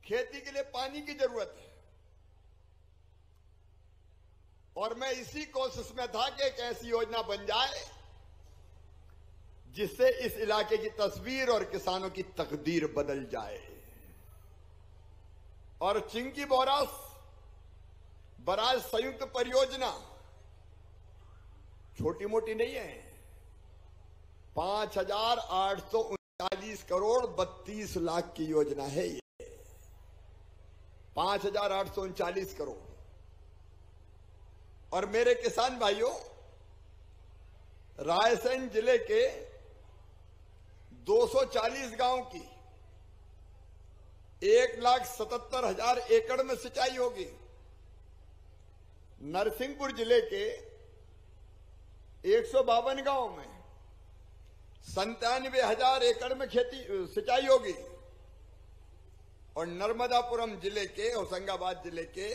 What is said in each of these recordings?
खेती के लिए पानी की जरूरत है। और मैं इसी कोशिश में था कि एक ऐसी योजना बन जाए जिससे इस इलाके की तस्वीर और किसानों की तकदीर बदल जाए। और चिंकी बोरास बराज संयुक्त परियोजना छोटी मोटी नहीं है। 5,839 करोड़ 32 लाख की योजना है ये। 5,839 करोड़। और मेरे किसान भाइयों, रायसेन जिले के 240 गांव की 1,77,000 एकड़ में सिंचाई होगी। नरसिंहपुर जिले के 152 गांव में 97,000 एकड़ में खेती सिंचाई होगी। और नर्मदापुरम जिले के, होशंगाबाद जिले के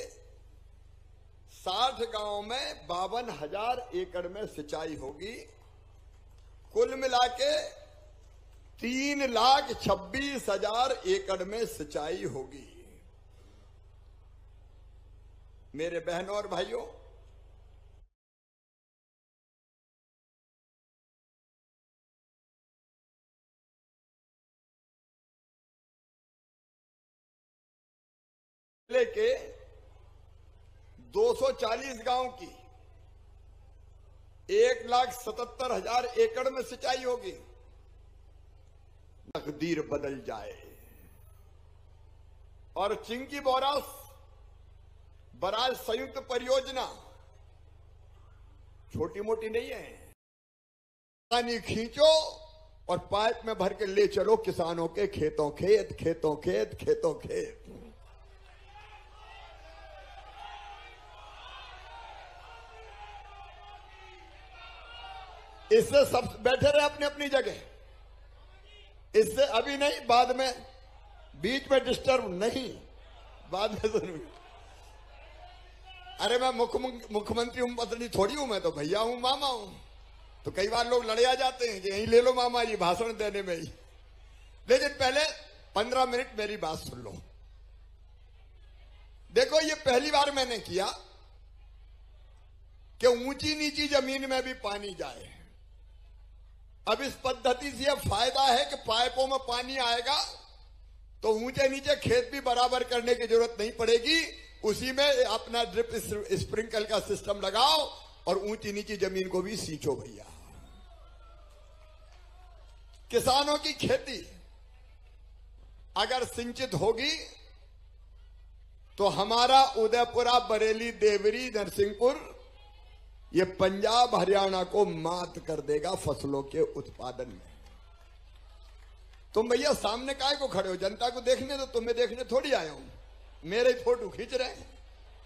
60 गांव में 52,000 एकड़ में सिंचाई होगी। कुल मिलाके 3,26,000 एकड़ में सिंचाई होगी। मेरे बहनों और भाइयों, जिले के 240 गांव की 1,77,000 एकड़ में सिंचाई होगी। तकदीर बदल जाए। और चिंकी बोरास बराज संयुक्त परियोजना छोटी मोटी नहीं है। पानी खींचो और पाइप में भर के ले चलो किसानों के खेतों खेत, खेतों खेत, खेतों खेत। इससे सब बैठे रहे अपनी अपनी जगह। इससे अभी नहीं, बाद में, बीच में डिस्टर्ब नहीं, बाद में जरूर। अरे मैं मुख्यमंत्री हूं, पत्नी थोड़ी हूं, मैं तो भैया हूं, मामा हूं। तो कई बार लोग लड़ जाते हैं कि यहीं ले लो मामा जी, भाषण देने में ही। लेकिन पहले 15 मिनट मेरी बात सुन लो। देखो, ये पहली बार मैंने किया कि ऊंची नीची जमीन में भी पानी जाए। अब इस पद्धति से यह फायदा है कि पाइपों में पानी आएगा तो ऊंचे नीचे खेत भी बराबर करने की जरूरत नहीं पड़ेगी। उसी में अपना ड्रिप स्प्रिंकल का सिस्टम लगाओ और ऊंची नीची जमीन को भी सींचो भैया। किसानों की खेती अगर सिंचित होगी तो हमारा उदयपुरा, बरेली, देवरी, नरसिंहपुर ये पंजाब, हरियाणा को मात कर देगा फसलों के उत्पादन में। तुम भैया सामने काहे को खड़े हो? जनता को देखने तो, तुम्हें देखने थोड़ी आया हूं। मेरे ही फोटो खींच रहे हैं।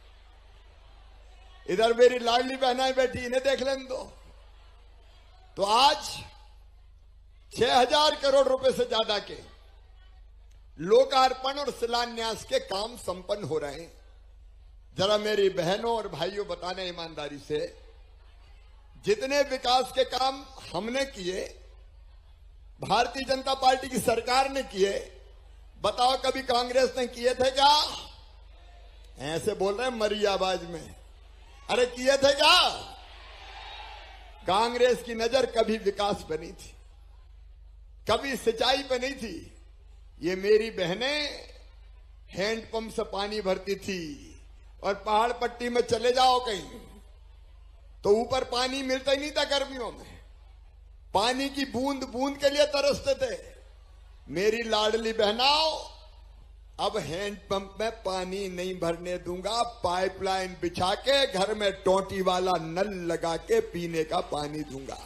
इधर मेरी लाडली बहनाएं बैठी, इन्हें देख लेने दो। तो आज 6,000 करोड़ रुपए से ज्यादा के लोकार्पण और शिलान्यास के काम संपन्न हो रहे हैं। जरा मेरी बहनों और भाइयों बताने ईमानदारी से, जितने विकास के काम हमने किए, भारतीय जनता पार्टी की सरकार ने किए, बताओ कभी कांग्रेस ने किए थे क्या? ऐसे बोल रहे हैं मरी आवाज में। अरे किए थे क्या? कांग्रेस की नजर कभी विकास पे नहीं थी, कभी सिंचाई पे नहीं थी। ये मेरी बहनें हैंडपंप से पानी भरती थी। और पहाड़ पट्टी में चले जाओ कहीं तो ऊपर पानी मिलता ही नहीं था। गर्मियों में पानी की बूंद बूंद के लिए तरसते थे। मेरी लाडली बहनाओ, अब हैंडपंप में पानी नहीं भरने दूंगा। पाइपलाइन बिछा के घर में टोंटी वाला नल लगा के पीने का पानी दूंगा।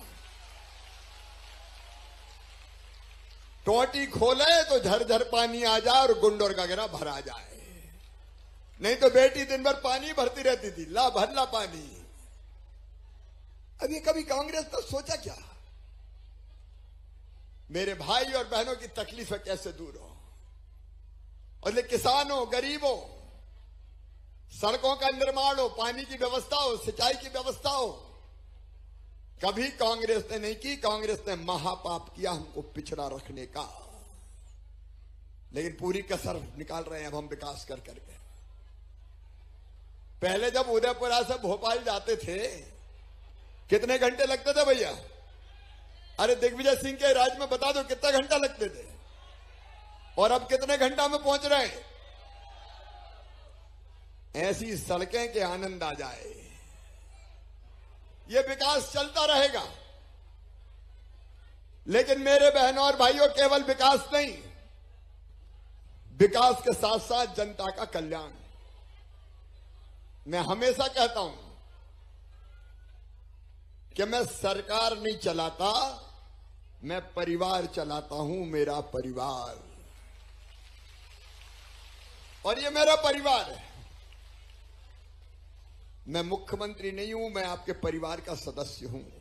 टोंटी खोले तो झरझर पानी आ जाए और गुंडोर का गिरा भरा जाए। नहीं तो बेटी दिन भर पानी भरती रहती थी, ला भर ला पानी। अभी कभी कांग्रेस तो सोचा क्या? मेरे भाई और बहनों की तकलीफें कैसे दूर हो। और किसानों, गरीबों, सड़कों का निर्माण हो, पानी की व्यवस्था हो, सिंचाई की व्यवस्था हो, कभी कांग्रेस ने नहीं की। कांग्रेस ने महापाप किया हमको पिछड़ा रखने का। लेकिन पूरी कसर निकाल रहे हैं अब हम विकास कर करके। पहले जब उदयपुरा से भोपाल जाते थे कितने घंटे लगते थे भैया? अरे दिग्विजय सिंह के राज में बता दो कितना घंटा लगते थे, और अब कितने घंटा में पहुंच रहे हैं। ऐसी सड़कें के आनंद आ जाए। ये विकास चलता रहेगा, लेकिन मेरे बहनों और भाइयों केवल विकास नहीं, विकास के साथ साथ जनता का कल्याण। मैं हमेशा कहता हूं कि मैं सरकार नहीं चलाता, मैं परिवार चलाता हूं, मेरा परिवार। और ये मेरा परिवार है। मैं मुख्यमंत्री नहीं हूं, मैं आपके परिवार का सदस्य हूं।